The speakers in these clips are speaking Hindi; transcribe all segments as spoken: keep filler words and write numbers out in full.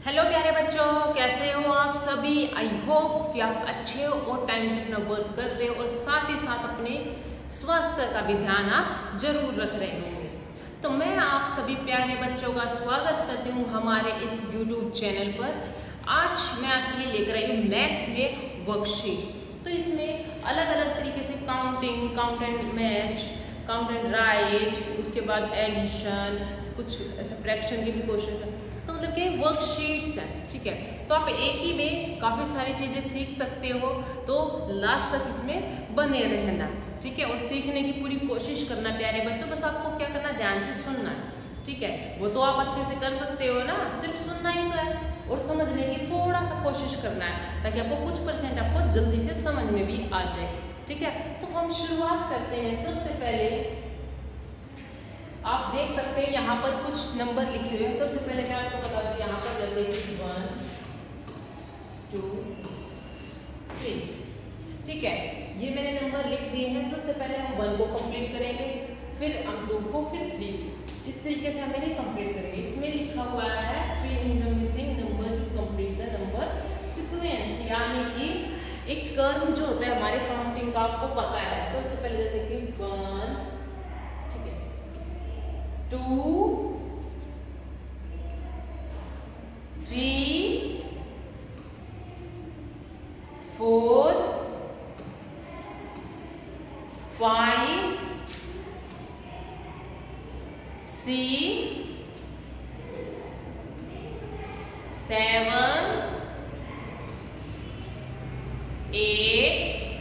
हेलो प्यारे बच्चों, कैसे हो आप सभी। आई होप कि आप अच्छे हो और टाइम से अपना वर्क कर रहे हो और साथ ही साथ अपने स्वास्थ्य का भी ध्यान आप जरूर रख रहे होंगे। तो मैं आप सभी प्यारे बच्चों का स्वागत करती हूँ हमारे इस यूट्यूब चैनल पर। आज मैं आपके लिए लेकर आई हूँ मैथ्स में वर्कशीट्स। तो इसमें अलग अलग तरीके से counting, count and match, count and write, उसके बाद एडिशन, कुछ ऐसे फ्रैक्शन के भी क्वेश्चन हैं। तो मतलब कि वर्कशीट्स हैं, ठीक है। तो आप एक ही में काफ़ी सारी चीज़ें सीख सकते हो, तो लास्ट तक इसमें बने रहना, ठीक है। और सीखने की पूरी कोशिश करना प्यारे बच्चों। बस आपको क्या करना, ध्यान से सुनना है, ठीक है। वो तो आप अच्छे से कर सकते हो ना, सिर्फ सुनना ही तो है और समझने की थोड़ा सा कोशिश करना है, ताकि आपको कुछ परसेंट आपको जल्दी से समझ में भी आ जाए, ठीक है। तो हम शुरुआत करते हैं। सबसे पहले आप देख सकते हैं यहाँ पर कुछ नंबर लिखे हुए हैं। सबसे पहले मैं आपको बता दूं, यहाँ पर जैसे कि वन टू थ्री, ठीक है, ये मैंने नंबर लिख दिए हैं। सबसे पहले हम वन को कंप्लीट करेंगे, फिर हम टू को, फिर थ्री। इस तरीके से हम इन्हें कंप्लीट करेंगे। इसमें लिखा हुआ है fill in the missing number to complete the number sequence, यानी कि एक कर्म जो होता है हमारे काउंटिंग का, आपको पता है। सबसे पहले जैसे कि one, two, three, four, five, six, seven, eight,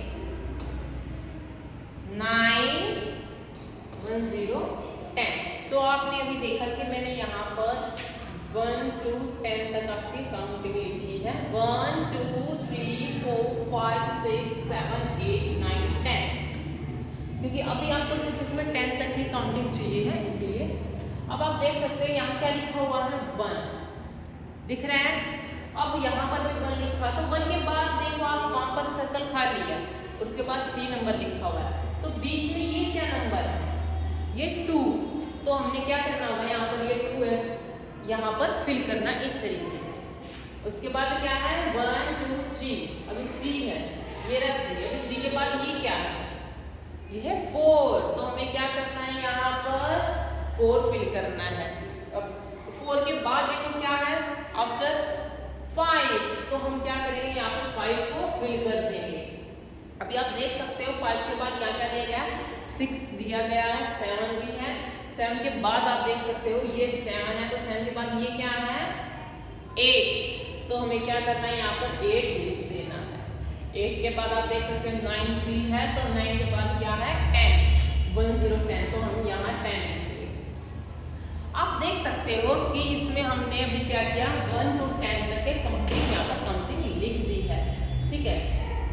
nine, one, zero, ten. तो आपने अभी देखा कि मैंने यहाँ पर वन टू टेन तक आपकी काउंटिंग लिखी है। One two three four five six seven eight nine ten, क्योंकि अभी आपको सिर्फ इसमें टेन तक ही काउंटिंग चाहिए है, इसीलिए। अब आप देख सकते हैं यहाँ क्या लिखा हुआ है, वन दिख रहा है। अब यहाँ पर भी वन लिखा, तो वन के बाद देखो आप वहां पर सर्कल खा लिया और उसके बाद थ्री नंबर लिखा हुआ है। तो बीच में ये क्या नंबर है, ये टू। तो हमने क्या करना होगा, यहाँ पर ये टू एस यहाँ पर फिल करना इस तरीके से। उसके बाद क्या है, वन टू थ्री, अभी थ्री है, ये रख दिया। अभी थ्री के बाद ये क्या है, ये है फोर। तो हमें क्या करना है, यहाँ पर फोर फिल करना है। अब फोर के बाद देखो क्या है, आफ्टर फाइव, तो हम क्या करेंगे, यहाँ पर फाइव को फिल कर देंगे। अभी आप देख सकते हो फाइव के बाद यहाँ क्या दिया गया, सिक्स दिया गया है, सेवन भी है। सेवन के बाद आप देख सकते हो ये सेवन है, तो सेवन के बाद ये क्या है, एट। तो हमें क्या करना है, यहाँ पर एट लिख देना है। एट के बाद आप देख सकते हो नाइन थ्री है, तो नाइन के बाद क्या है, टेन, वन जीरो टेन। तो हम यहाँ टेन लिख देंगे। आप देख सकते हो कि इसमें हमने अभी क्या किया, वन टू टेन तक के कंप्लीट यहाँ पर काउंटिंग लिख दी है, ठीक है।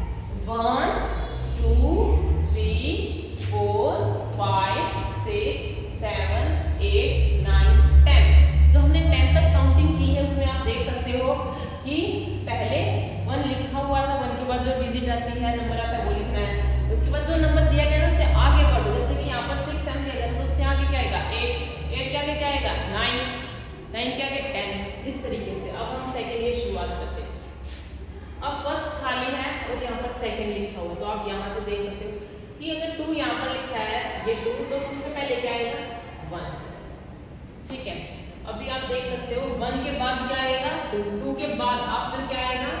One two three four five six seven eight nine ten. जो हमने टेन तक काउंटिंग की है उसमें आप देख सकते हो कि पहले वन लिखा हुआ था, वन के बाद जो डिजिट आती है, नंबर आता है, वो लिखना है। उसके बाद जो नंबर दिया गया है उससे आगे बढ़ो। जैसे कि यहाँ पर सिक्स सेवन दिया गया तो उससे आगे क्या आएगा, एट, एट के आगे क्या आएगा, नाइन, नाइन के आगे टेन, इस तरीके से। अब हम सेकेंड ये शुरुआत करते हैं। अब फर्स्ट खाली है और यहाँ पर सेकेंड लिखा हुआ, तो आप यहाँ से देख सकते हो कि अगर टू यहाँ पर लिखा है, ये टू, तो टू से पहले क्या आएगा, वन, ठीक है। अभी आप देख सकते हो वन के बाद क्या आएगा, टू, टू के बाद आफ्टर क्या आएगा,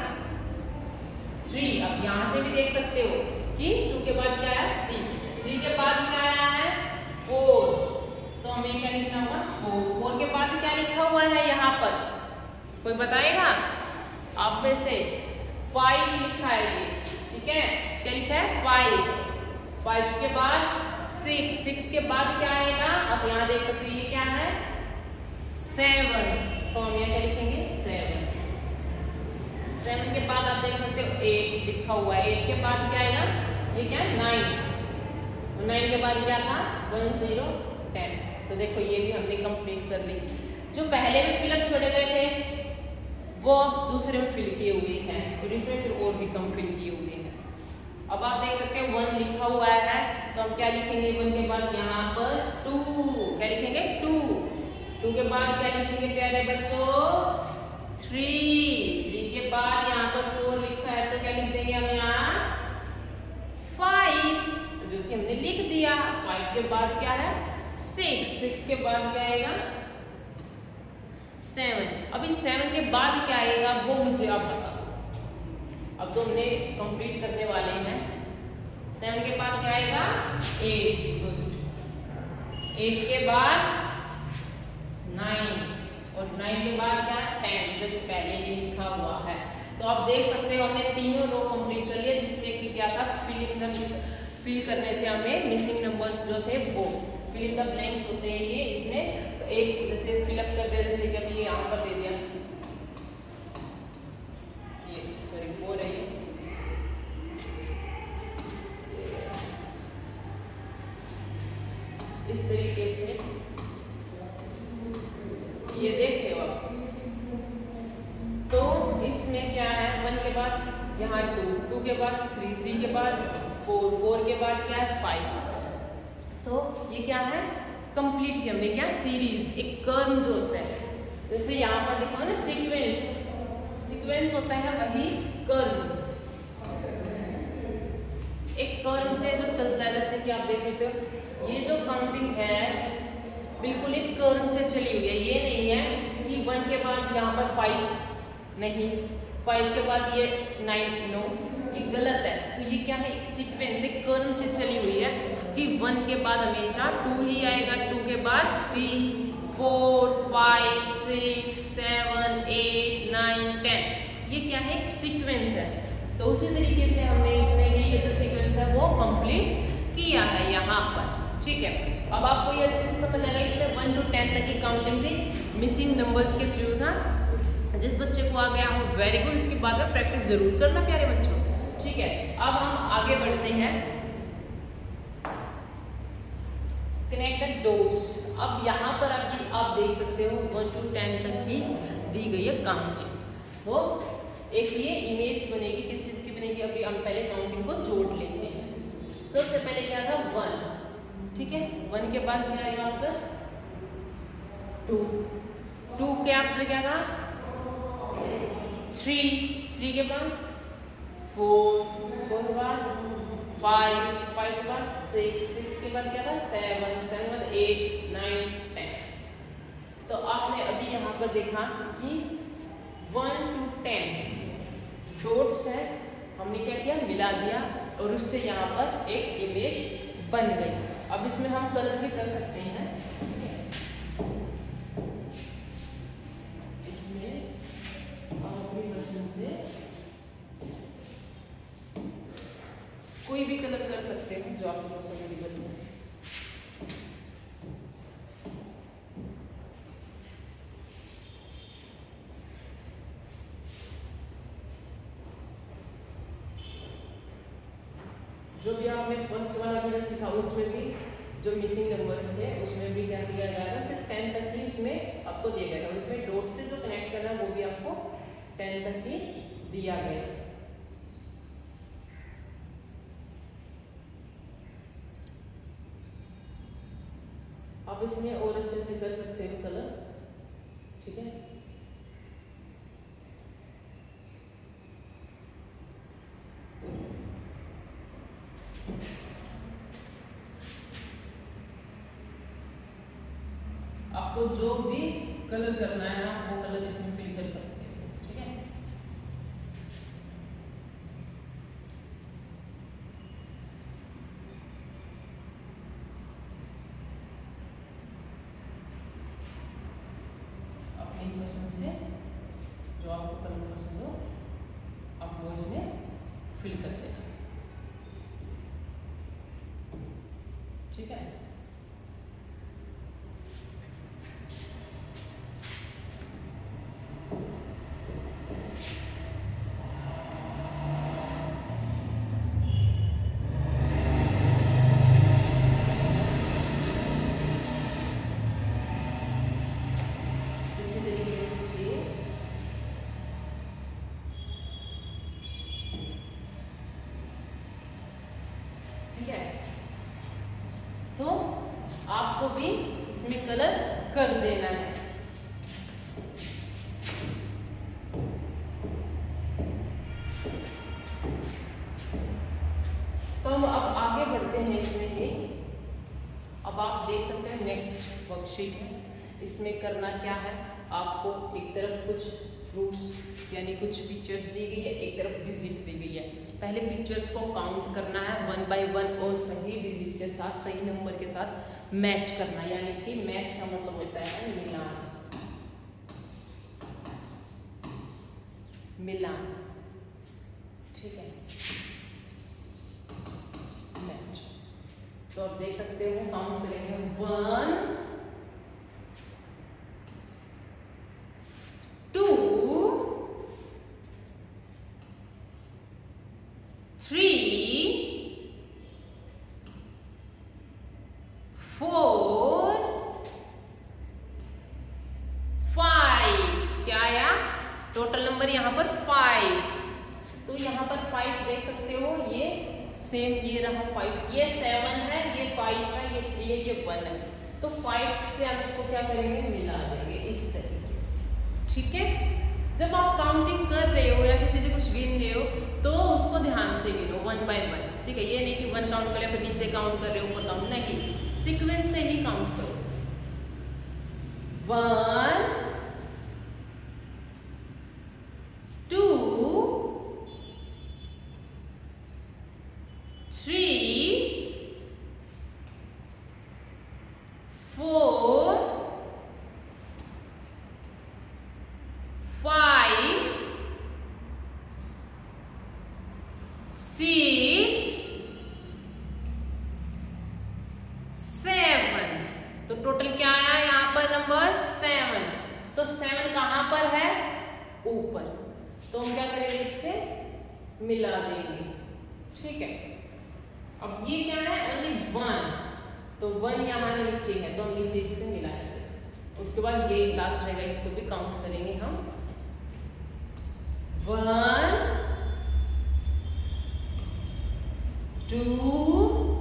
थ्री। अब यहाँ से भी देख सकते हो कि टू के बाद क्या है, थ्री, थ्री के बाद क्या आया है, फोर। तो हमें क्या लिखना होगा, फोर। फोर के बाद क्या लिखा हुआ है यहाँ पर, कोई बताएगा आप में से, फाइव लिखा है ये, ठीक है। क्या लिखा है, फाइव। फाइव के बाद सिक्स, सिक्स के बाद क्या आएगा, आप यहाँ देख सकते हो ये क्या है, सेवन। तो हम यहाँ क्या लिखेंगे, सेवन। सेवन के बाद आप देख सकते हो एट लिखा हुआ है। एट के बाद क्या आएगा, ये क्या है, नाइन। नाइन के बाद क्या था, वन जीरो टेन। तो देखो ये भी हमने कंप्लीट कर ली। जो पहले में फिलअप छोड़े गए थे वो अब दूसरे में फिल किए हुए हैं, फिर इसमें फिर और भी कम फिल किए हुए हैं। अब आप देख सकते हैं वन लिखा हुआ है, तो हम क्या लिखेंगे, वन के बाद यहाँ पर टू, क्या लिखेंगे, टू। टू के बाद क्या लिखेंगे प्यारे बच्चों, थ्री, थ्री के बाद यहाँ पर फोर लिखा है तो क्या लिख देंगे हम यहाँ फाइव, जो कि हमने लिख दिया। फाइव के बाद क्या है सिक्स, सिक्स के बाद क्या आएगा सेवन। अभी सेवन के बाद क्या आएगा वो मुझे आप बता दो। अब तो हमने कंप्लीट करने वाले हैं। सेवन के बाद क्या आएगा एट, एट के बाद नाइन, और नाइन के बाद क्या टेन, जो पहले ही लिखा हुआ है। तो आप देख सकते हो हमने तीनों रो कंप्लीट कर लिया, जिसमें कि क्या था फिल इन द फिल करने थे हमें मिसिंग नंबर्स जो थे वो फिल इन द ब्लैंक्स होते हैं ये इसमें। तो एक जैसे फिलअप कर दिया, जैसे कि अभी ये यहाँ पर दे दिया, ये सॉरी वो रही इस तरीके से ये देख रहे हो आप। तो इसमें क्या है वन के बाद यहाँ टू, टू के बाद थ्री, थ्री के बाद फोर, फोर के बाद क्या है फाइव। तो ये क्या है कंप्लीट किया हमने क्या सीरीज, एक कर्म जो होता है, जैसे यहाँ पर लिखा ना सीक्वेंस, सीक्वेंस होता है वही कर्म, एक कर्म से जो चलता है। जैसे कि आप देख सकते हो ये जो काउंटिंग है बिल्कुल एक कर्म से चली हुई है। ये नहीं है कि वन के बाद यहाँ पर फाइव नहीं, फाइव के बाद ये नाइन, नो ये गलत है। तो ये क्या है एक सीक्वेंस, एक कर्म से चली हुई है कि वन के बाद हमेशा टू ही आएगा, टू के बाद three, four, five, six, seven, eight, nine, ten. ये क्या है एक सीक्वेंस है। तो उसी तरीके से हमने इसमें भी ये जो सीक्वेंस है वो कंप्लीट किया है यहाँ पर। ठीक है, अब आपको ये अच्छे से समझ आएगा। इसमें वन टू टेन तक की काउंटिंग थी, मिसिंग नंबर्स के थ्रू था। जिस बच्चे को आ गया हो वेरी गुड, इसके बाद में प्रैक्टिस जरूर करना प्यारे बच्चों। ठीक है, अब हम आगे बढ़ते हैं कनेक्ट द डॉट्स। अब यहाँ पर आप आप देख सकते हो वन टू टेन तक की दी गई है काउंटिंग। तो एक ये इमेज बनेगी, किस चीज की बनेगी, अभी हम पहले काउंटिंग को जोड़ लेते हैं। सबसे पहले क्या था वन, ठीक है, वन के बाद क्या आएगा आफ्टर टू, टू के आफ्टर क्या था थ्री, थ्री के बाद फोर, फोर के बाद फाइव, फाइव के बाद सिक्स, सिक्स के बाद क्या था सेवन, सेवन के बाद एट, नाइन, टेन। तो आपने अभी यहाँ पर देखा कि वन टू टेन डॉट्स है, हमने क्या किया मिला दिया और उससे यहाँ पर एक इमेज बन गई। अब इसमें हम कलर भी कर सकते हैं। इसमें आप अपनी पसंद से कोई भी कलर कर सकते हैं जो आपको पसंद है। जो भी आपने फर्स्ट वाला वीडियो सीखा उसमें भी जो मिसिंग नंबर्स थे उसमें भी क्या दिया जाएगा, सिर्फ टेन तक ही उसमें आपको दिया गया था। उसमें डॉट से जो कनेक्ट करना है वो भी आपको टेन तक ही दिया गया। आप इसमें और अच्छे से कर सकते हो कलर। ठीक है, आपको जो भी कलर करना है आप वो कलर इसमें फिल कर सकते हो। ठीक है, अपनी पसंद से जो आपको कलर पसंद हो आप वो इसमें फिल कर देना। ठीक है, तो आपको भी इसमें कलर कर देना है। हैं इसमें ही। अब आप देख सकते हैं नेक्स्ट वर्कशीट है, इसमें करना क्या है, आपको एक तरफ कुछ फ्रूट्स यानी कुछ पिक्चर्स दी गई है, एक तरफ डिजिट दी गई है। पहले पिक्चर्स को काउंट करना है वन बाय वन और सही डिजिट के साथ, सही नंबर के साथ मैच करना, यानी कि मैच का मतलब होता है मिलान, मिलान, ठीक है, मैच। तो आप देख सकते हो काउंट करेंगे one, two, three, four, five. क्या आया टोटल नंबर यहाँ पर फाइव। तो यहाँ पर फाइव देख सकते हो, ये सेम ये रहा फाइव, ये सेवन है, ये फाइव है, ये थ्री है, ये वन है। तो फाइव से आप इसको क्या करेंगे, मिला देंगे इस तरीके से, ठीक है। जब आप काउंटिंग कर रहे हो, ऐसी चीजें कुछ गिन रहे हो, तो उसको ध्यान से गिनो वन बाय वन, ठीक है। ये नहीं कि वन काउंट कर लिया फिर नीचे काउंट कर रहे हो, ऊपर काउंट नहीं, सीक्वेंस से ही काउंट करो। One, two, three, four, five, six, seven. तो टोटल क्या आया यहाँ पर नंबर सेवन। तो सेवन कहां पर है, ऊपर। तो हम क्या करेंगे, इससे मिला देंगे, ठीक है। अब ये क्या है, ओनली वन, तो वन यहाँ नीचे है, तो हम नीचे इससे मिलाएंगे। उसके बाद ये लास्ट रहेगा, इसको भी काउंट करेंगे हम। One, two,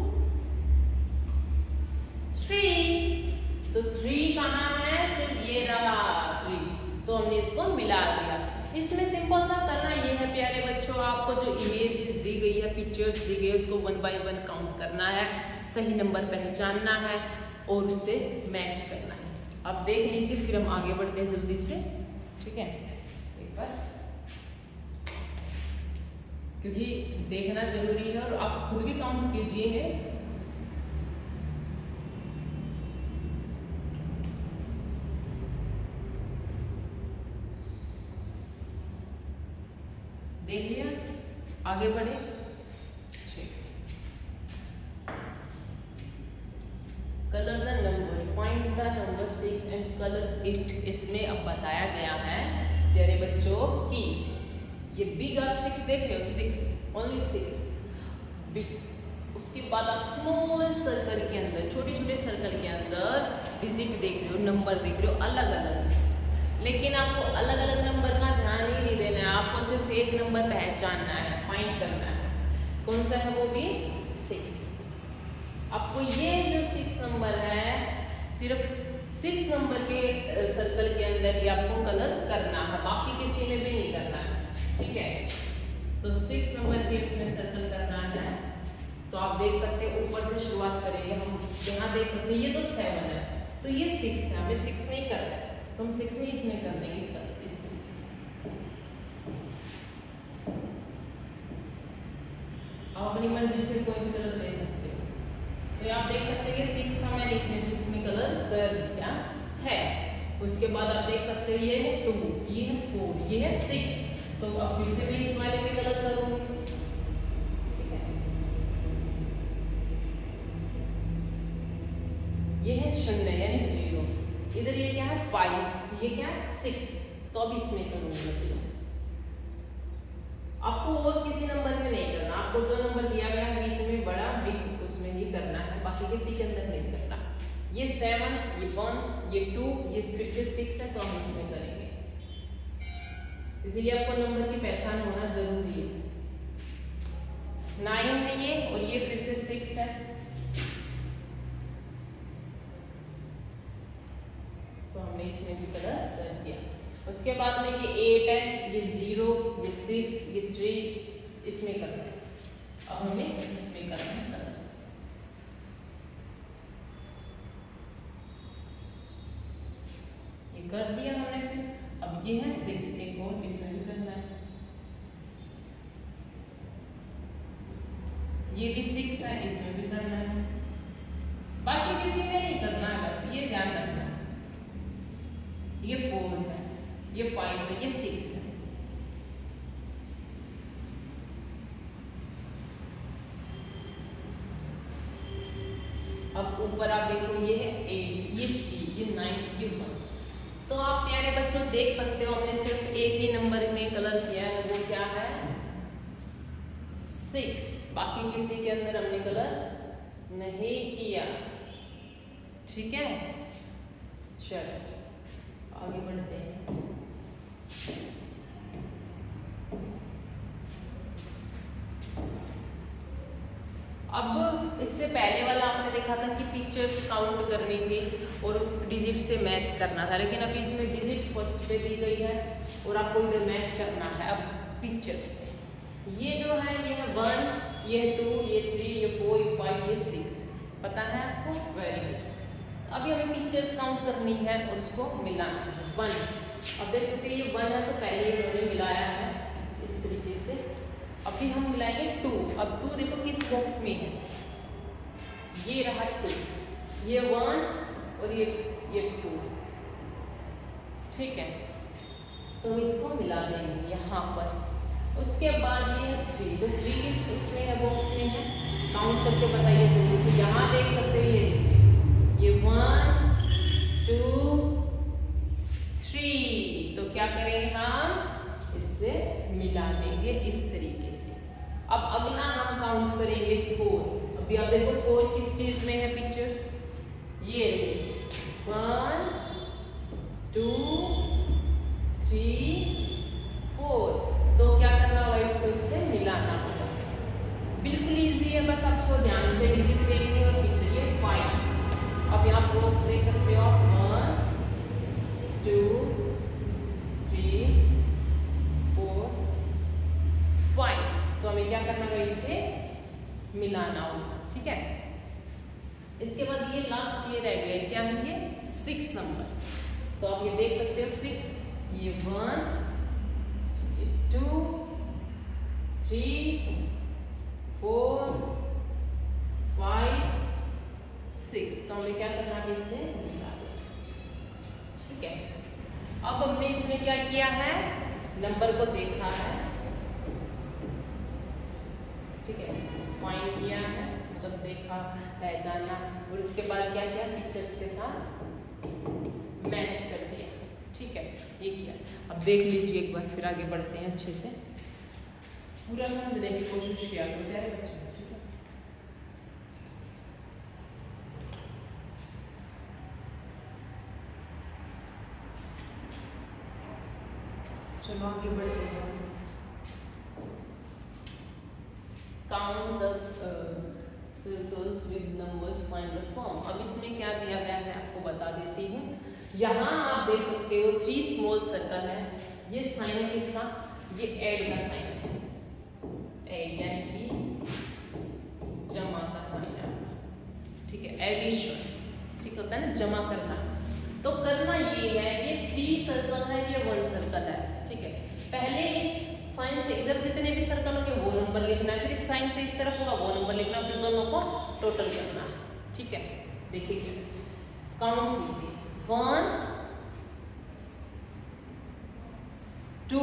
three. तो थ्री कहाँ है, सिर्फ ये रहा थ्री, तो हमने इसको मिला दिया। इसमें सिंपल सा करना ये है प्यारे बच्चों, आपको जो इमेजेस दी गई है, पिक्चर्स दी गई है, उसको वन बाय वन काउंट करना है, सही नंबर पहचानना है और उससे मैच करना है। अब देख लीजिए, फिर हम आगे बढ़ते हैं जल्दी से, ठीक है। एक बार क्योंकि देखना जरूरी है और आप खुद भी काउंट कीजिए। देख लिया, आगे बढ़े, ठीक। Colour the number, find the number six and colour it. इसमें अब बताया गया है प्यारे बच्चों कि ये बिग आप सिक्स देख रहे हो, सिक्स, ओनली सिक्स बिग। उसके बाद आप स्मॉल सर्कल के अंदर, छोटे छोटे सर्कल के अंदर डिजिट देख रहे हो, नंबर देख रहे हो अलग अलग, लेकिन आपको अलग अलग नंबर का ध्यान ही नहीं देना है, आपको सिर्फ एक नंबर पहचानना है, फाइंड करना है। कौन सा है वो भी, सिक्स। आपको ये जो सिक्स नंबर है, सिर्फ सिक्स नंबर के सर्कल के अंदर ही आपको कलर करना है, बाकी किसी में भी नहीं करना है, ठीक है। तो सिक्स नंबर के उसमें सर्कल करना है। तो आप देख सकते हैं, ऊपर से शुरुआत करेंगे हम। यहाँ देख सकते हैं, ये तो सेवन है, तो ये सिक्स है, हमें सिक्स नहीं करना है, तो हम सिक्स में इसमें कर देंगे कलर इस तरीके से। आप अपनी मर्जी से कोई भी कलर दे सकते हो। तो आप देख सकते हैं कि सिक्स था, मैंने इसमें सिक्स में कलर कर दिया है। उसके बाद आप देख सकते हैं, ये है टू, ये है फोर, ये है सिक्स, तो अब फिर से मैं इस वाले में कलर करूंगी, ठीक है। ये है शून्य यानी जीरो, इधर ये क्या है फाइव, ये क्या है सिक्स, तो अब इसमें करूंगी। आपको और किसी नंबर में नहीं करना, आपको जो नंबर दिया गया है बीच में बड़ा बिग उसमें ही करना है, बाकी किसी के अंदर नहीं करना। ये सेवन, ये वन, ये टू, ये फिर से सिक्स है, तो हम इसमें करेंगे। इसीलिए आपको नंबर की पहचान होना जरूरी है। नाइन है ये, और ये फिर से सिक्स है, तो हमने इसमें भी कलर कर दिया। उसके बाद में ये एट है, ये जीरो, ये सिक्स, ये थ्री, इसमें करना है। अब हमें इसमें करना है कलर, ये कर दिया हमने। फिर अब ये है सिक्स, एक और इसमें भी करना है, ये भी सिक्स है, इसमें भी करना है, बाकी किसी में नहीं करना है, बस ये ध्यान रखना है। ये फोर है, ये फाइव है, ये सिक्स है। अब ऊपर आप देखो ये है एट, ये थ्री, ये नाइन, ये वन। तो आप प्यारे बच्चों देख सकते हो हमने सिर्फ एक ही नंबर में कलर किया है, वो क्या है सिक्स, बाकी किसी के अंदर हमने कलर नहीं किया। ठीक है, चलो आगे बढ़ते हैं। अब इससे पहले वाला आपने देखा था कि पिक्चर्स काउंट करनी थी और डिजिट से मैच करना था, लेकिन अभी इसमें डिजिट फर्स्ट पे दी गई है और आपको इधर मैच करना है। अब पिक्चर्स ये जो है ये है वन, ये टू, ये थ्री, ये फोर, ये फाइव, ये सिक्स, पता है आपको? Very good. अभी हमें पिक्चर्स काउंट करनी है और उसको मिलाना है। वन, अब देख सकते हैं ये वन है तो पहले इन्होंने मिलाया है इस तरीके से। अभी हम मिलाएंगे टू। अब टू देखो किस बॉक्स में है, ये रहा टू, ये वन और ये ये टू। ठीक है, तो इसको मिला देंगे यहाँ पर। उसके बाद ये थ्री, तो थ्री किस उसमें है, बॉक्स में है, काउंट करके बताइए जल्दी से। यहाँ देख सकते हो ये ये वन टू थ्री, तो क्या करेंगे हम इससे मिला देंगे इस तरीके से। अब अगला हम काउंट करेंगे फोर। अभी आप देखो फोर किस चीज में है पिक्चर्स, ये वन टू थ्री फोर, तो क्या करना होगा इसको इससे मिलाना होगा। बिल्कुल इजी है, बस आपको ध्यान से डिजिट देखनी और पिक्चर। ये फाइव, अब यहाँ बॉक्स देख सकते हो आप, one two three four five, तो हमें क्या करना होगा इससे मिलाना होगा। ठीक है, इसके बाद ये लास्ट ये रह गया, क्या है ये सिक्स नंबर। तो आप ये देख सकते हो सिक्स, ये one two three four five six, तो हमें क्या करना है इससे मिला देना। ठीक है, अब हमने इसमें क्या किया है, नंबर को देखा है। ठीक है, फाइंड किया है, मतलब देखा पहचाना, और उसके बाद क्या किया, पिक्चर्स के साथ मैच कर दिया। ठीक है, ये किया। अब देख लीजिए एक बार, फिर आगे बढ़ते हैं अच्छे से। पूरा समझने की कोशिश किया तो प्यारे बच्चे। ठीक है, चलो आगे बढ़ते हैं। Count the circles with numbers, find the sum. अब इसमें क्या दिया गया है आपको बता देती हूँ। यहाँ आप देख सकते हो थ्री स्मॉल सर्कल है, ये साइन है किसका, ये ऐड का साइन है, ऐड यानी कि जमा का साइन है आपका। ठीक है, एडिशन, ठीक होता है ना, जमा करना। तो करना ये है, ये थ्री सर्कल है, ये वन सर्कल है। ठीक है, पहले इस साइन से इधर जितने भी सर्कल होंगे वो नंबर लिखना है, फिर इस साइन से इस तरफ होगा वो नंबर लिखना है, फिर दोनों को टोटल करना है। ठीक है, देखिए काउंट कीजिए, one two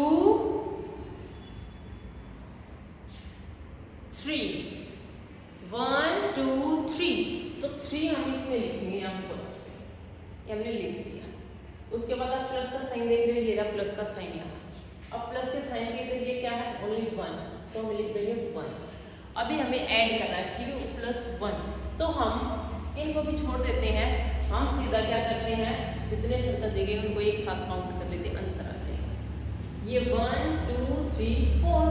three, one two three, तो थ्री हम इसमें लिखेंगे यहाँ फर्स्ट पे, ये हमने लिख दिया। उसके बाद आप प्लस का साइन देख रहे हो, ये रहा प्लस का साइन यहाँ। अब प्लस के साइन के इधर ये क्या है, ओनली वन, तो हम लिख देंगे वन। अभी हमें ऐड करना है थ्री प्लस वन, तो हम इनको भी छोड़ देते हैं। हम सीधा क्या करते हैं, जितने सर्कल देंगे उनको एक साथ काउंट कर लेते हैं, आंसर आ जाएगा। ये वन टू थ्री फोर,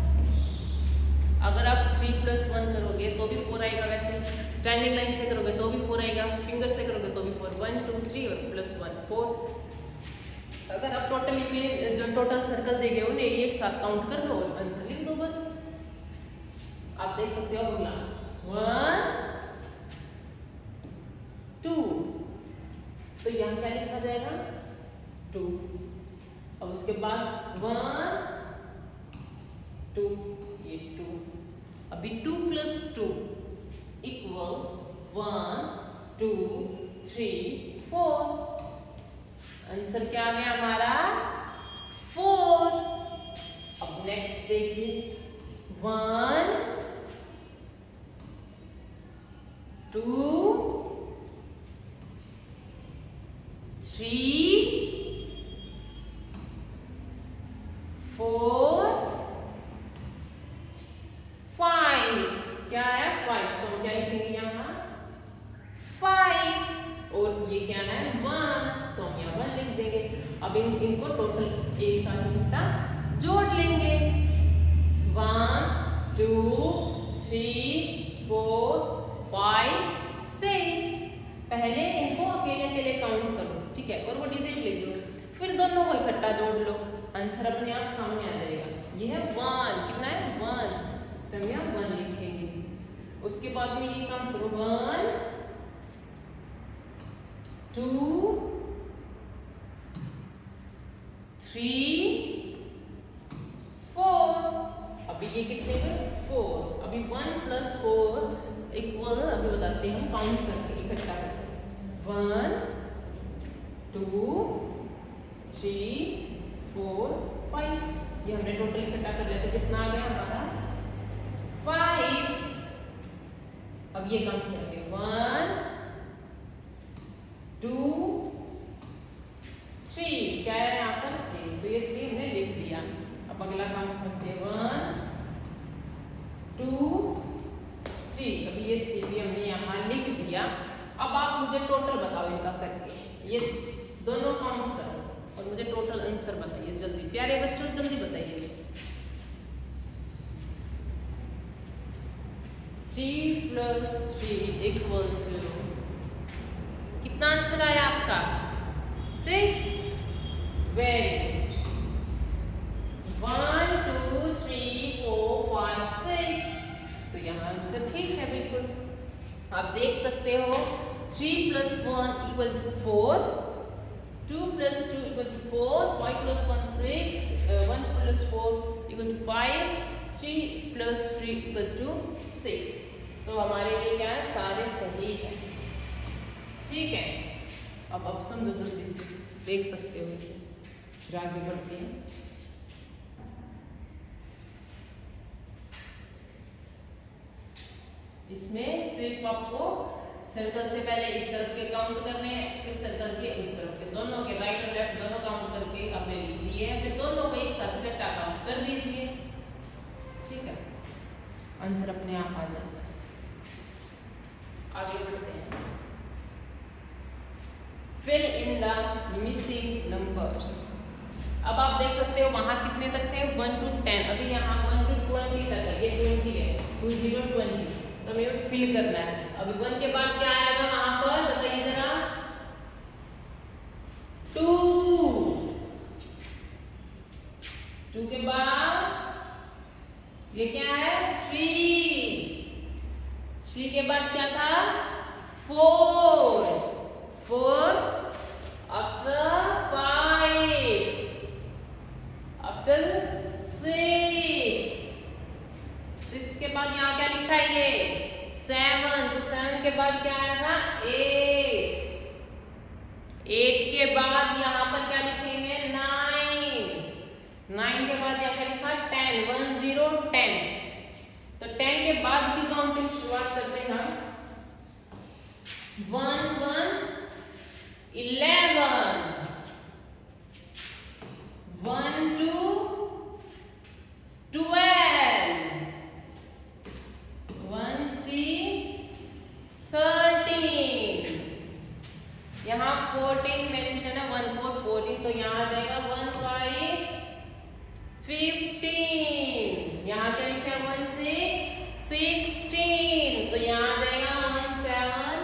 अगर आप थ्री प्लस वन करोगे तो भी फोर आएगा, वैसे स्टैंडिंग लाइन से करोगे तो भी फोर आएगा, फिंगर से करोगे तो भी फोर, वन टू थ्री और प्लस वन फोर। अगर आप टोटली में जो टोटल सर्कल देंगे उन्हें एक साथ काउंट कर लो और आंसर लिख दो बस। आप देख सकते हो अगला वन टू, तो यहाँ क्या लिखा जाएगा टू। अब उसके बाद वन टू, ये टू। अभी two plus two equal one two three four. Answer क्या आ गया हमारा? फोर। अब नेक्स्ट देखिए, one two three four five. क्या है? फाइव। तो हम क्या लिखेंगे यहाँ? फाइव। और ये क्या है? वन। तो हम यहाँ वन लिख देंगे। अब इन इनको टोटल एक साथ इकट्ठा जोड़ लेंगे। One two three four five six. पहले इनको अकेले अकेले काउंट करो, ठीक है, और वो डिजिट लिख दो, फिर दोनों को इकट्ठा जोड़ लो, आंसर अपने आप सामने आ जाएगा। ये है वन। कितना है? वन। तो हम यहाँ वन लिखेंगे। उसके बाद में ये काम करो, वन टू थ्री फोर। अभी ये कितने हुए? फोर। अभी वन प्लस फोर इक्वल, अभी बताते हैं काउंट करके इकट्ठा करके, one two three four five. ये हमने टोटल इकट्ठा कर लिया, तो कितना आ गया हमारा? फाइव। अब ये काउंट करते हैं, वन टू थ्री। क्या है यहाँ पर? थ्री। तो ये थ्री हमने लिख दिया। अब अगला काउंट करते हैं, वन टू थ्री। अभी ये थ्री भी हमने यहाँ लिख दिया। अब आप मुझे टोटल बताओ इनका करके, ये दोनों काउंट करो और मुझे टोटल आंसर बताइए जल्दी। प्यारे बच्चों जल्दी बताइए। Three plus three equal to, कितना आंसर आया आपका? Six. Very good. One two three four five six. तो यहाँ आंसर ठीक है बिल्कुल। आप देख सकते हो, three plus one equal to four, two plus two equal to four, five plus one six, one plus four equal to five, three plus three equal to six. तो हमारे लिए क्या है? सारे सही है, ठीक है। अब अब समझो जल्दी से, देख सकते हो इसे। फिर आगे बढ़ते हैं। इसमें सिर्फ आपको सर्कल से पहले इस तरफ के काउंट करने हैं, फिर सर्कल के उस तरफ के, दोनों के राइट और लेफ्ट दोनों काउंट करके आपने लिख दिए हैं। फिर दोनों को एक साथ इकट्ठा काउंट कर दीजिए, ठीक है, आंसर अपने आप आ जाता है। आगे बढ़ते हैं। Fill in the missing numbers. अब आप देख सकते हो वहां कितने तक थे? One two ten. अभी यहाँ वन टू ट्वेंटी तक है, ये ट्वेंटी है, टू जीरो ट्वेंटी। तो हमें फिल करना है। अभी वन के बाद क्या आएगा वहां पर? बताइए जरा। टू। टू के बाद ये क्या है? थ्री। थ्री के बाद क्या था? Four. Four after five, after six. Six के बाद यहाँ क्या लिखा है? ये सेवन। तो सेवन के बाद क्या आया था? एट। एट के बाद यहाँ पर क्या लिखेंगे? नाइन। नाइन के बाद यहाँ क्या लिखा? टेन। One zero ten. तो टेन के बाद भी काउंटिंग शुरुआत करते हैं हम। One one eleven, one two twelve, one three thirteen. यहाँ फोर्टीन मेंशन है, वन फोर फोर्टीन। तो यहाँ आ जाएगा वन फाइव फिफ्टीन। यहाँ क्या लिखा है? One six sixteen. तो यहाँ आ जाएगा वन सेवन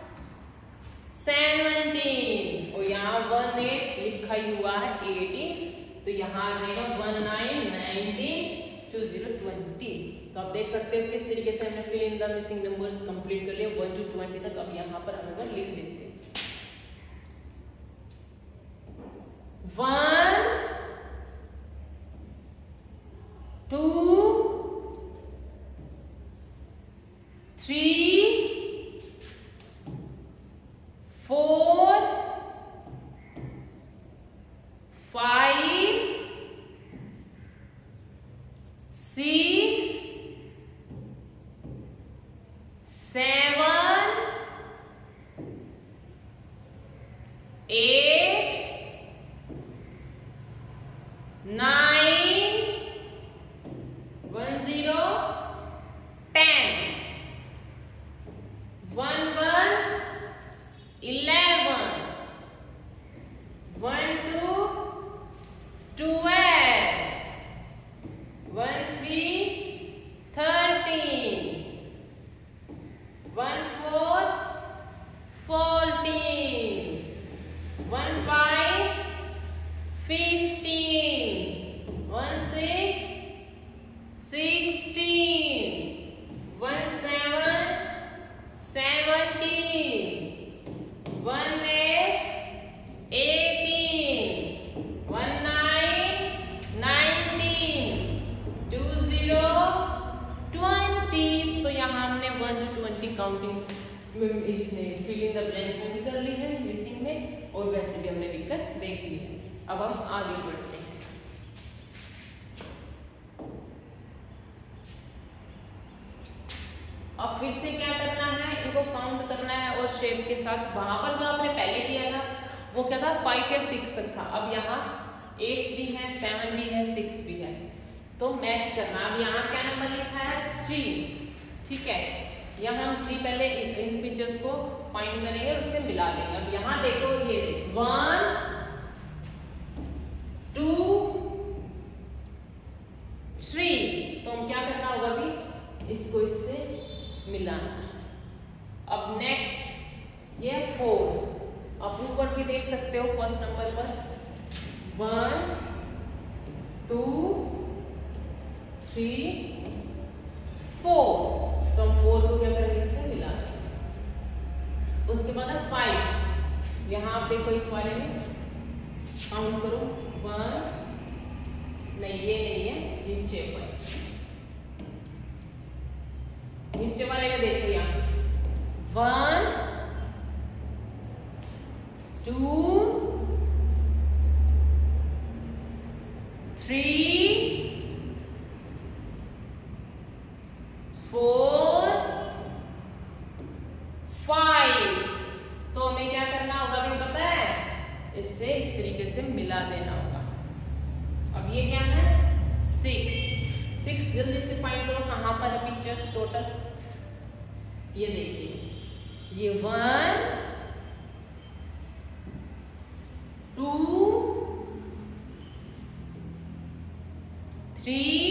सेवनटीन। और यहाँ वन एट लिखा ही हुआ है एटीन। तो यहाँ आ जाएगा one nine nineteen, two zero twenty. तो आप देख सकते हो किस तरीके से हमने fill in the missing numbers complete कर लिया वन टू ट्वेंटी तक। अब यहाँ पर हमें वो लिख देते हैं। One two three four five six seven eight nine one zero ten one one eleven one two twelve one three thirteen one four fourteen one five fifteen one six sixteen one seven seventeen one eight eighteen one nine nineteen two zero twenty. तो यहाँ हमने वन टू ट्वेंटी काउंटिंग इसमें फिल इन द ब्लैंक्स में भी कर ली है मिसिंग में, और वैसे भी हमने लिखकर देख ली है। अब हम आगे बढ़ते हैं। अब फिर से क्या करना है, इनको काउंट करना है और शेप के साथ। वहां पर जो आपने पहले किया था वो क्या था, फाइव या सिक्स तक था। अब यहाँ एट भी है, सेवन भी है, सिक्स भी है, तो मैच करना। अब यहाँ क्या नंबर लिखा है, थ्री, ठीक है। यहाँ हम थ्री पहले इन पिक्चर्स को फाइंड करेंगे, उससे मिला लेंगे। अब यहाँ देखो, ये वन टू थ्री, तो हम क्या करना होगा अभी, इसको इससे मिलाना। अब नेक्स्ट ये फोर, अब ऊपर भी देख सकते हो फर्स्ट नंबर पर वन टू थ्री फोर, तो हम फोर को क्या करेंगे, इससे मिला देंगे। उसके बाद है फाइव, यहाँ आप देखो इस वाले में काउंट करो, वन, नहीं ये नहीं है, नीचे फाइव, नीचे वाले में देखो यहाँ one two three four five. तो हमें क्या करना होगा, अभी पता है, इससे इस तरीके से मिला देना होगा। अब ये क्या है, सिक्स, सिक्स जल्दी से फाइंड करो कहां पर है पिक्चर्स टोटल। ये देखिए, ये one two three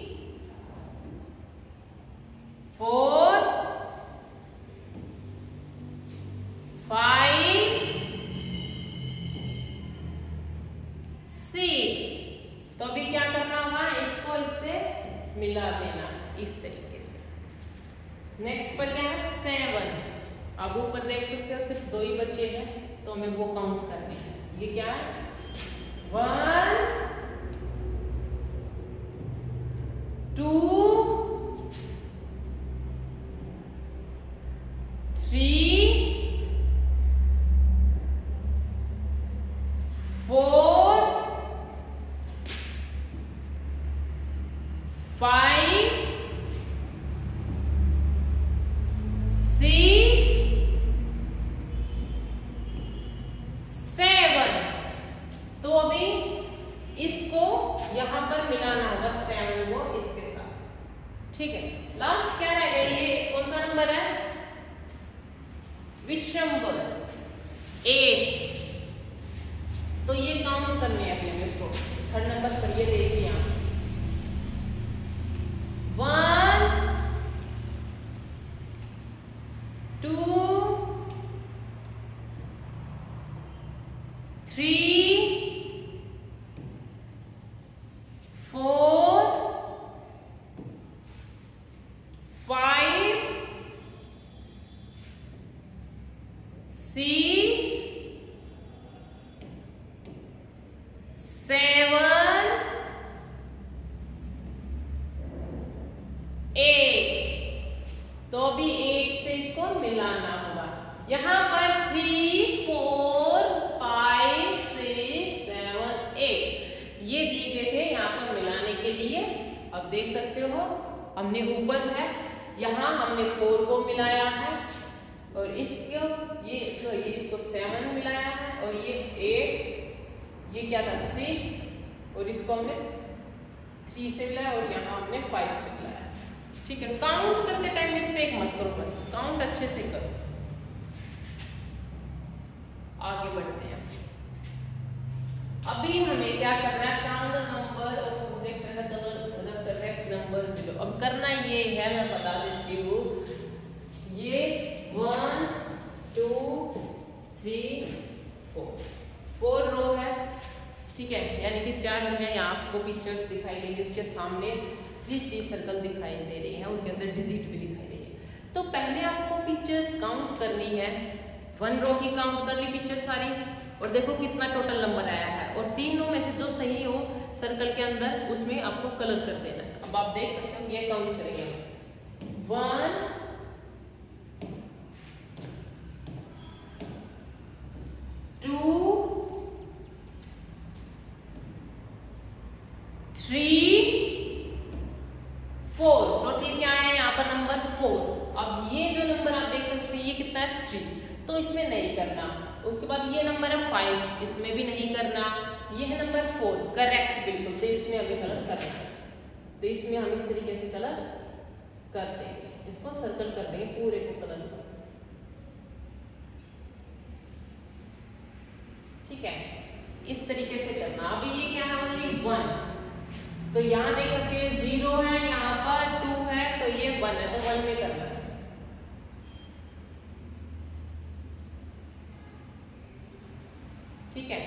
four five six. तो अभी क्या करना होगा, इसको इससे मिला देना इस तरीके से। नेक्स्ट पर क्या है, सेवन। अब ऊपर देख सकते हो सिर्फ दो ही बचे हैं, तो हमें वो काउंट करने हैं। ये क्या है, one two three four five six seven. तो अभी इसको यहां पर मिलाना होगा, सेवन को इसके साथ, ठीक है। लास्ट क्या रह गया, ये कौन सा नंबर है, विच नंबर, एट। तो ये काउंट करने हैं अपने मेरे को। थर्ड नंबर पर ये देखिए यहाँ one two three four five six हमने ऊपर है, यहाँ हमने फोर को मिलाया है और इसको ये जो ये इसको सेवन मिलाया है और ये एट, ये क्या था सिक्स और इसको हमने थ्री से मिलाया और यहाँ हमने फाइव से मिलाया। ठीक है, काउंट करते टाइम मिस्टेक मत करो, बस काउंट अच्छे से करो। आगे बढ़ते हैं। अभी हमें क्या करना है, count the number of objects and the correct number below. अब करना ये है, मैं बता देती हूँ, ये one two three four four row है। ठीक है, यानी कि चार जगह यहाँ आपको पिक्चर्स दिखाई देंगे, उसके सामने थ्री थ्री सर्कल दिखाई दे रही हैं, उनके अंदर डिजिट भी दिखाई दे रही है। तो पहले आपको पिक्चर्स काउंट करनी है। वन रो की काउंट कर ली पिक्चर सारी और देखो कितना टोटल नंबर आया है, और तीन रो में से जो सही हो सर्कल के अंदर उसमें आपको कलर कर देना है। अब आप देख सकते हो, ये काउंट करेंगे one two three four, total क्या है यहाँ पर नंबर फोर। अब ये जो नंबर आप देख सकते हैं ये कितना है थ्री, तो इसमें नहीं करना। उसके बाद ये नंबर है फाइव, इसमें भी नहीं करना। ये है नंबर फोर, करेक्ट बिल्कुल, तो इसमें हमें कलर करना है। तो इसमें हम इस तरीके से कलर कर देंगे, इसको सर्कल कर देंगे, पूरे को कलर कर। ठीक है, इस तरीके से करना। अभी ये क्या है, ओनली वन, तो यहाँ देख सकते हैं जीरो है, यहाँ पर टू है, तो ये वन है, तो वन में करना है। ठीक है,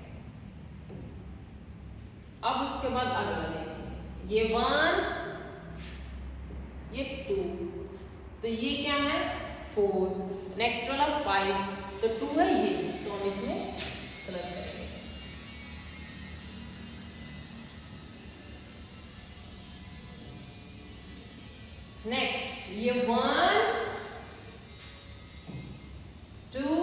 अब उसके बाद अगला देखिए, ये वन, ये टू, तो ये क्या है फोर, नेक्स्ट वाला फाइव, तो टू है ये, तो हम इसमें कलर करेंगे। नेक्स्ट ये वन टू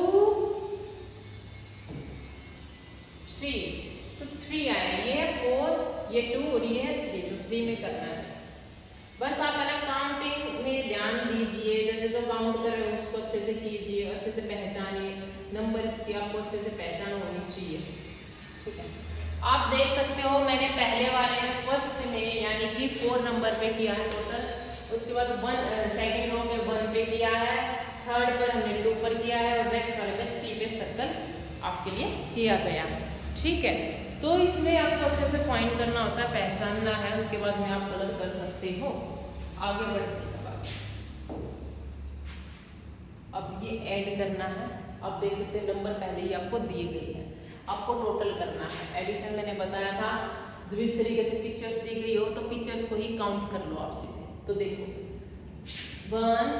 थ्री, तो थ्री आया, ये है फोर, ये टू और ये है थ्री, तो थ्री में करना है। बस आप है ना काउंटिंग में ध्यान दीजिए, जैसे जो काउंट कर रहे हो उसको अच्छे से कीजिए, अच्छे से पहचानिए, नंबर्स की आपको अच्छे से पहचान होनी चाहिए। ठीक है, आप देख सकते हो मैंने पहले वाले में फर्स्ट में यानी कि फोर नंबर पे किया है टोटल, उसके बाद वन सेकेंड रो में वन पे किया है, थर्ड पर हमने टू पर किया है और नेक्स्ट वाले में थ्री पे सर्कल आपके लिए किया गया है। ठीक है, तो इसमें आपको अच्छे से पॉइंट करना होता है, पहचानना है, उसके बाद में आप कलर कर सकते हो। आगे बढ़ते हैं, अब ये ऐड करना है। आप देख सकते हैं नंबर पहले ही आपको दिए गए हैं, आपको टोटल करना है। एडिशन मैंने बताया था, जब इस तरीके से पिक्चर्स दी गई हो तो पिक्चर्स को ही काउंट कर लो आप सीधे। तो देखो one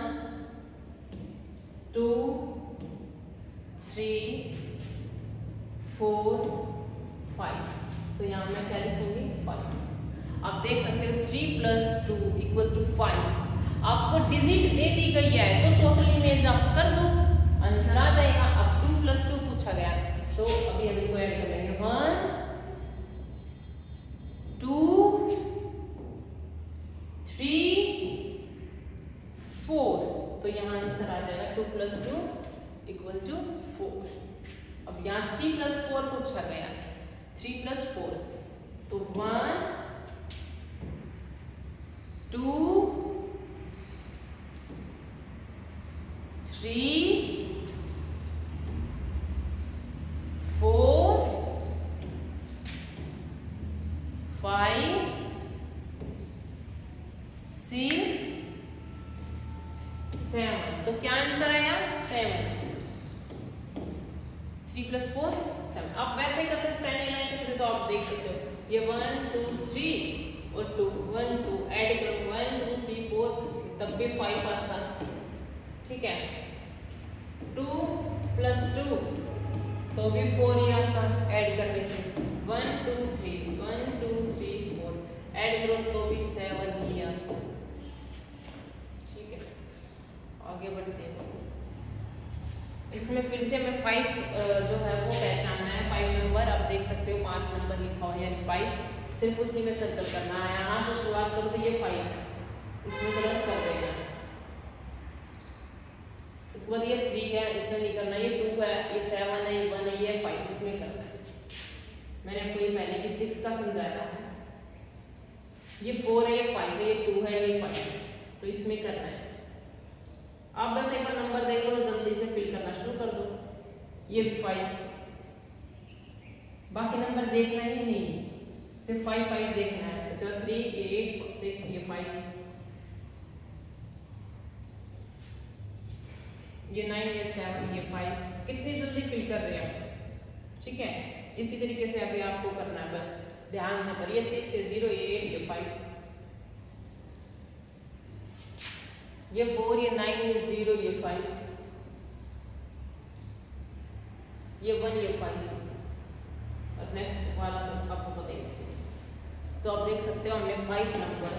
two three four five, तो यहाँ मैं क्या लिखूंगी फाइव। आप देख सकते हो three plus two equal to five. आपको डिजिट दे दी गई है तो टोटल इमेज आप कर दो, आंसर आ जाएगा। अब टू प्लस टू पूछा गया तो अभी हम इनको ऐड कर लेंगे, वन टू थ्री फोर, तो यहाँ आंसर आ जाएगा two plus two equal to four. अब यहाँ थ्री प्लस फोर पूछा गया, थ्री प्लस फोर, तो one two three four five six seven, तो क्या आंसर आया seven. Three plus four seven. आप वैसे ही करते स्टैंडिंग लाइन से, तो आप देख सकते हो ये वन टू थ्री और टू, वन टू ऐड करो, वन टू थ्री फोर, तब भी फाइव आता। ठीक है, टू प्लस टू तो भी फोर ही आता ऐड करने से, one two three one two three four add करो तो भी सेवन ही आता। ठीक है, आगे बढ़ते हैं। इसमें फिर से हमें फाइव जो है वो पहचानना है, फाइव नंबर आप देख सकते हो, पांच नंबर लिखा हो यानी फाइव, सिर्फ उसी में सर्कल करना है। यहाँ से शुरुआत करो तो ये फाइव है, इसमें कलर कर देना है। इसके बाद ये थ्री है, इसमें नहीं करना, ये टू है, ये सेवन है, ये वन है, ये फाइव, इसमें करना है। मैंने आपको ये पहले भी सिक्स का समझाया है। ये फोर है, ये फाइव है, ये टू है, ये फाइव है, तो इसमें करना है। आप बस एक बार नंबर देख लो, जल्दी से फिल करना शुरू कर दो। ये भी फाइव, बाकी नंबर देखना ही नहीं, सिर्फ फाइव फाइव देखना है। इसके बाद थ्री, ये एट, सिक्स, ये फाइव, ये नाइन, ये सेवन, ये फाइव। कितनी जल्दी फिल कर रहे हैं, ठीक है। इसी तरीके से अभी आपको करना है, बस ध्यान से करिए। सिक्स, ये जीरो, ये एट, ये फाइव, ये फोर, ये नाइन, ये जीरो, ये फाइव, ये वन, ये फाइव। और नेक्स्ट वाला तो आपको पता ही है। तो आप देख सकते हो हमने फाइव नंबर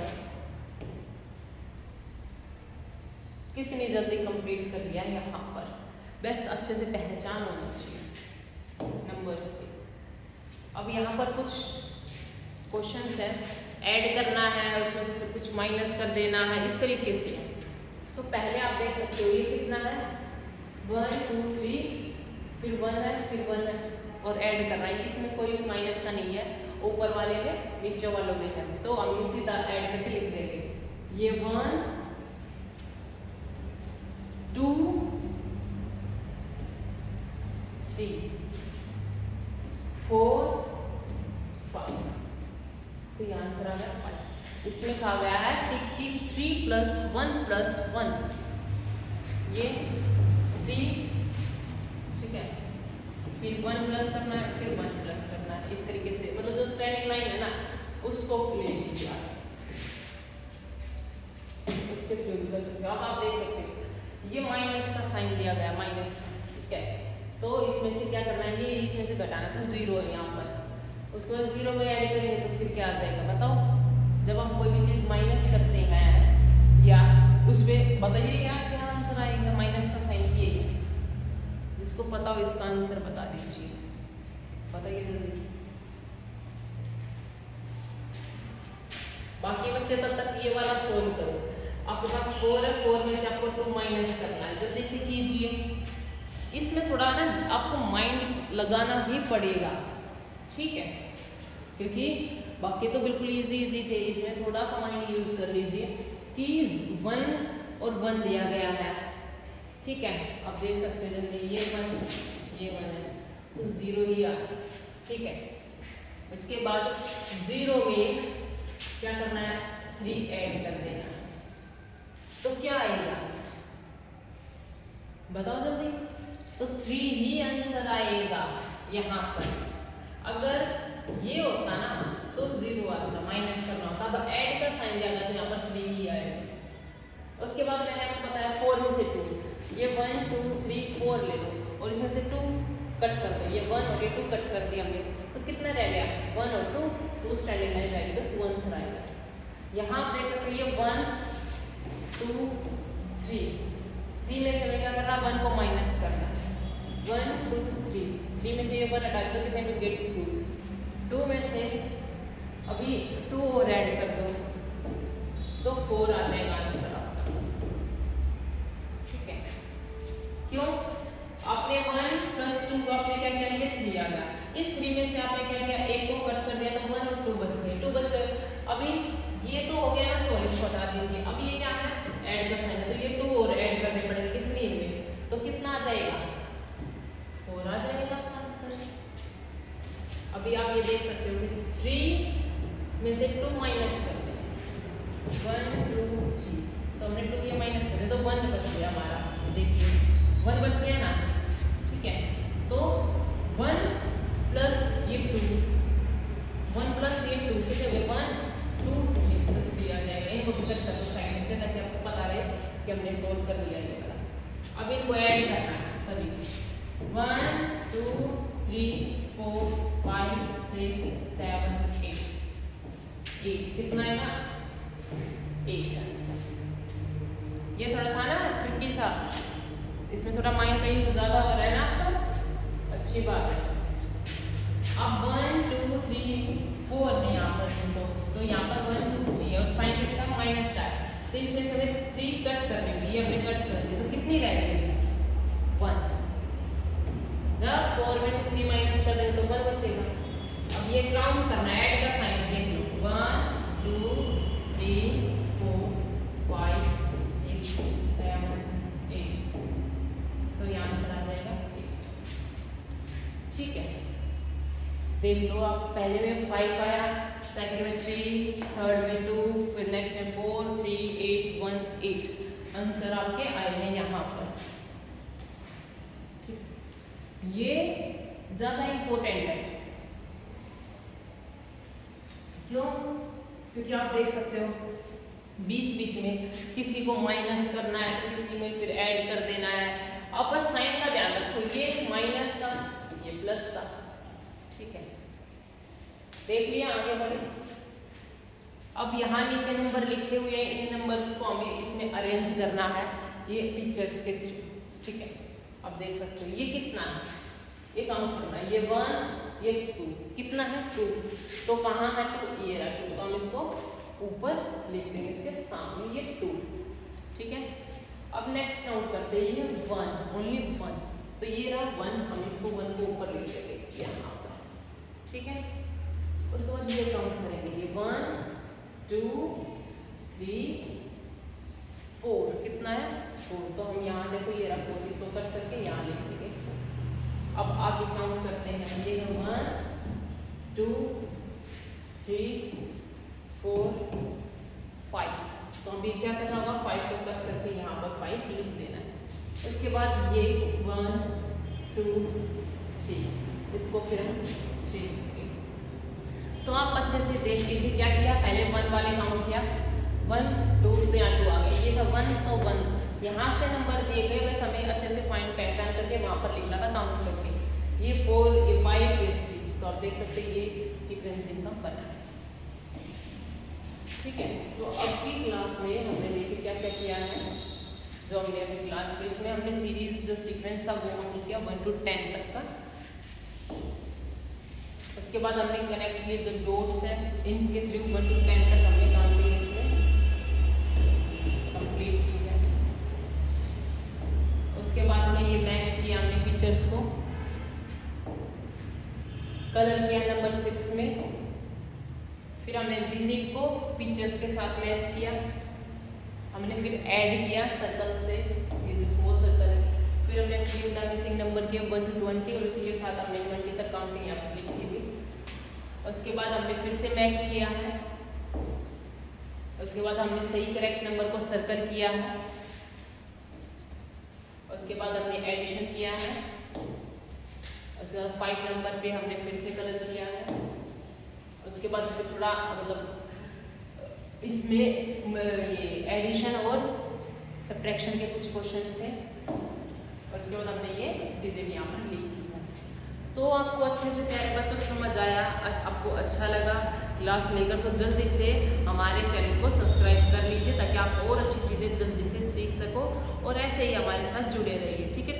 कितनी जल्दी कंप्लीट कर लिया है यहाँ पर। बस अच्छे से पहचान होनी चाहिए नंबर्स की। अब यहाँ पर कुछ क्वेश्चंस है, ऐड करना है, उसमें से फिर कुछ माइनस कर देना है, इस तरीके से। तो पहले आप देख सकते हो ये कितना है, वन टू थ्री, फिर वन है, फिर वन है, और ऐड करना है। इसमें कोई भी माइनस का नहीं है, ऊपर वाले में नीचे वालों में है, तो हम इसी तरह ऐड करके लिख देंगे। ये one two three four five, तो ये आंसर आ गया फाइव। इसमें कहा गया है कि three plus one plus one, ये थ्री, ठीक है, फिर वन प्लस करना है, फिर वन प्लस करना है, इस तरीके से। मतलब जो स्टैंडिंग लाइन है ना, उसको ले लीजिए आप, उसके थ्रू भी कर सकते हो। अब आप देख सकते हो ये माइनस का साइन दिया गया, माइनस, ठीक है। तो इसमें से क्या करना है, ये इसमें से घटाना, तो जीरो है यहाँ पर। उसके बाद जीरो में ऐड करेंगे तो फिर क्या आ जाएगा बताओ। जब हम कोई भी चीज़ माइनस करते हैं या उस पर बताइए यार क्या आंसर आएगा, माइनस का साइन किए। जिसको पता हो इसका आंसर बता दीजिए, बताइए जल्दी। बाकी बच्चे तब तक ये वाला सोल्व करो। आपके पास फोर है, फोर में से आपको टू माइनस करना है, जल्दी से कीजिए। इसमें थोड़ा ना आपको माइंड लगाना ही पड़ेगा, ठीक है, क्योंकि बाकी तो बिल्कुल इजी इजी थे, इसमें थोड़ा सा माइंड यूज कर लीजिए कि वन और वन दिया गया है, ठीक है। आप देख सकते हैं जैसे ये वन, ये वन है, तो जीरो ही आ, ठीक है। उसके बाद जीरो में क्या करना है, थ्री ऐड कर देना है, तो क्या आएगा बताओ जल्दी। तो थ्री ही आंसर आएगा यहाँ पर। अगर ये होता ना तो जीरो आता, माइनस करना होता। अब ऐड का साइन दिया गया तो यहाँ पर थ्री ही आएगा। उसके बाद मैंने आपको बताया फोर में से टू, ये वन टू थ्री फोर ले लो और इसमें से टू कट कर दो। ये वन और ये टू कट कर दिया हमने, तो कितना रह गया, वन और टू, टू स्टैंडिंग लाइन रहेगी तो टू आंसर आएगा। यहाँ आप देख सकते हो ये वन टू थ्री, थ्री में से हमें क्या करना, वन को माइनस करना, वन टू थ्री, थ्री में से ये वन हटा दो, कितने में गेट टू, टू में से अभी टू और ऐड कर दो तो फोर आ जाएगा आंसर आपका, ठीक है। क्यों, आपने वन प्लस टू को आपने क्या किया, ये थ्री आ गया। इस थ्री में से आपने क्या किया, एक को कट कर दिया तो वन और टू बच गए, टू बच गए। अभी ये तो हो गया ना, सॉरी इसको हटा दीजिए। अब ये क्या है, ऐड का साइन है, तो ये टू और ऐड करने पड़ेंगे किस में, में, तो कितना आ जाएगा, फोर आ जाएगा आंसर। अभी आप ये देख सकते हो कि थ्री में से टू माइनस कर दें, वन टू थ्री, तो हमने टू ये माइनस कर दिया तो वन बच गया हमारा। देखिए वन बच गया ना, ठीक है। तो वन प्लस ये टू, वन प्लस ये टू कितने हुए, वन टू थ्री, तो थ्री आ जाएगा। इनको कट कर दो साइड से ताकि आपको पता रहे कि हमने सोल्व कर लिया ये वाला। अब इनको ऐड करना है सभी, one two three four five six seven eight, eight कितना है ना, एट आंसर। ये थोड़ा था ना ट्रिकी सा, इसमें थोड़ा माइंड का यूज ज्यादा हो रहा है ना आपका, अच्छी बात है। अब वन टू थ्री फोर है यहाँ पर रिसोर्स, तो यहाँ पर वन टू थ्री है और साइन किसका, माइनस का है। तो इसमें से हमें थ्री कट करने होंगे, ये हमने कट कर दिया तो कितनी रह गई वन। जब फोर में से थ्री माइनस कर देंगे तो वन बचेगा। अब ये काउंट करना है, ऐड का साइन देख लो, one two three four five six seven eight, तो यहाँ आंसर आ जाएगा एट। ठीक है, देख लो आप, पहले में फाइव आया, सेकंड में थ्री, थर्ड में टू, फिर नेक्स्ट में four, three, eight, one, eight, answer आपके आए हैं यहाँ पर। ठीक, ये ज्यादा इंपॉर्टेंट है, क्यों? क्योंकि आप देख सकते हो बीच बीच में किसी को माइनस करना है तो किसी में फिर ऐड कर देना है। आप बस साइन का ध्यान रखो, ये माइनस का, ये प्लस का। ठीक है, देख लिया, आगे बढ़े। अब यहाँ नीचे नंबर लिखे हुए हैं, इन नंबर्स को हमें इसमें अरेंज करना है ये पिक्चर्स के थ्रू। ठीक है, अब देख सकते हो ये कितना है, ये काउंट करना है, ये वन, ये टू, कितना है टू, तो कहाँ है टू, ये रहा टू, तो हम इसको ऊपर लिख देंगे इसके सामने, ये टू। ठीक है, अब नेक्स्ट काउंट करते हैं, ये वन, ओनली वन, तो ये रहा वन, हम इसको वन को ऊपर लिख देंगे यहाँ पर। ठीक है, उसके बाद ये काउंट करेंगे, ये वन टू थ्री फोर, कितना है फोर, तो हम यहाँ देखो ये रहा फोर, इसको कट करके यहाँ लिख देंगे। अब आगे काउंट करते हैं, ये one two three four five, तो अभी क्या करना होगा, फाइव को कट करके यहाँ पर फाइव लिख देना है। उसके बाद ये वन टू थ्री, इसको फिर हम थ्री, तो आप अच्छे से देख लीजिए क्या किया, पहले वन वाले काउंट किया, वन टू, तो यहाँ टू आ गए, ये था वन, तो वन, यहाँ से नंबर दिए गए, बस हमें अच्छे से फाइंड पहचान करके वहाँ पर लिखना था काउंट करके, ये फोर, ये फाइव, ये थ्री, तो आप देख सकते हैं ये सीक्वेंस इनका बना है। ठीक है, तो अब की क्लास में हमने देखिए क्या क्या किया है, जो हमने अपनी क्लास के इसमें हमने सीरीज जो सीक्वेंस था वो हमने किया वन टू टेन तक का। उसके बाद हमने कनेक्ट किए जो डॉट्स हैं, इनके थ्रू वन टू टेन तक हमने काउंटिंग इसमें कंप्लीट की है। उसके बाद हमने ये मैच किया, हमने पिक्चर्स को कलर किया नंबर सिक्स में, फिर हमने डिजिट को पिक्चर्स के साथ मैच किया, हमने फिर ऐड किया सर्कल से, ये जो स्मॉल सर्कल है, फिर हमने फिल द मिसिंग नंबर किया वन टू ट्वेंटी, और इसी के साथ हमने ट्वेंटी तक काउंटिंग यहाँ पर लिखी हुई। उसके बाद हमने फिर से मैच किया है, उसके बाद हमने सही करेक्ट नंबर को सर्कल किया है, उसके बाद हमने एडिशन किया है, उसके बाद फाइव नंबर पे हमने फिर से कलर किया है, उसके बाद फिर थोड़ा मतलब इसमें ये एडिशन और सब्ट्रैक्शन के कुछ क्वेश्चंस थे, और उसके बाद हमने ये डिजिट यहाँ पर लिख दी है। तो आपको अच्छे से प्यारे बच्चों समझ आया, आपको अच्छा लगा क्लास लेकर, तो जल्दी से हमारे चैनल को सब्सक्राइब कर लीजिए ताकि आप और अच्छी चीज़ें जल्दी से सीख सको और ऐसे ही हमारे साथ जुड़े रहिए। ठीक है।